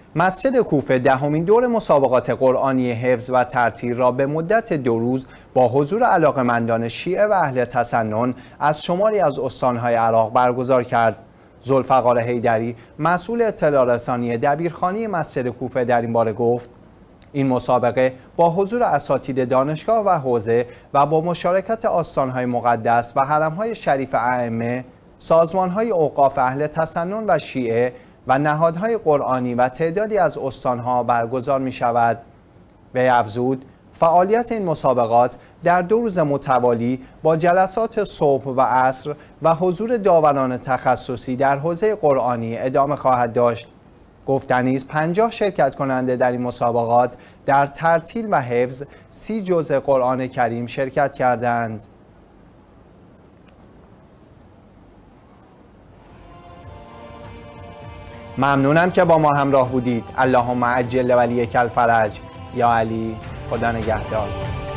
مسجد کوفه دهمین دور مسابقات قرآنی حفظ و ترتیل را به مدت 2 روز با حضور علاقه‌مندان شیعه و اهل تسنن از شماری از استان‌های عراق برگزار کرد. ذوالفقار حیدری، مسئول اطلاع رسانی دبیرخانه مسجد کوفه، در این باره گفت: این مسابقه با حضور اساتید دانشگاه و حوزه و با مشارکت آستان‌های مقدس و حرم‌های شریف ائمه، سازمان‌های اوقاف اهل تسنن و شیعه و نهادهای قرآنی و تعدادی از استان‌ها برگزار می‌شود. وی افزود: فعالیت این مسابقات در 2 روز متوالی با جلسات صبح و عصر و حضور داوران تخصصی در حوزه قرآنی ادامه خواهد داشت. گفتنی است 50 شرکت کننده در این مسابقات در ترتیل و حفظ 30 جزء قرآن کریم شرکت کردند. ممنونم که با ما همراه بودید. اللهم عجل ولیک الفرج. یا علی، خدا نگهدار.